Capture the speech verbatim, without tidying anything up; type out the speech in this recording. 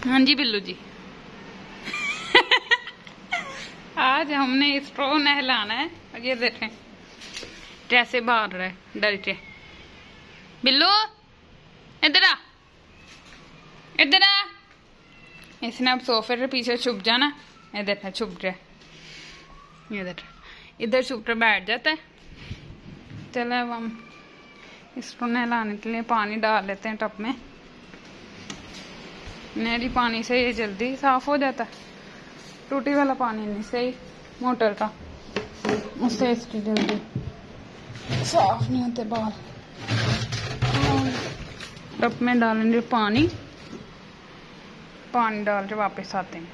हाँ जी बिल्लू जी। आज हमने स्ट्रॉ नहलाना है। ये देखें कैसे बाहर रहा है डर के। बिल्लू इधर आ, इधर आ। इसने अब सोफे के पीछे छुप जाना। इधर है छुप गया, इधर इधर छुप कर बैठ जाता है। चलो अब हम इसको नहलाने के लिए पानी डाल लेते हैं टब में। नहरी पानी से ये जल्दी साफ हो जाता है, टूटी वाला पानी नहीं सही मोटर का, उससे इसकी जल्दी साफ नहीं होते बाल। टब में डालेंगे पानी, पानी डाल के वापस आते हैं।